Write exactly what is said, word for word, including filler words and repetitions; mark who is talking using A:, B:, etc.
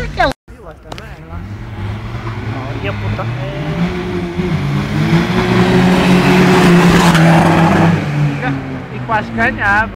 A: Aquela fila também lá. Oh, e a puta. E quase ganhava.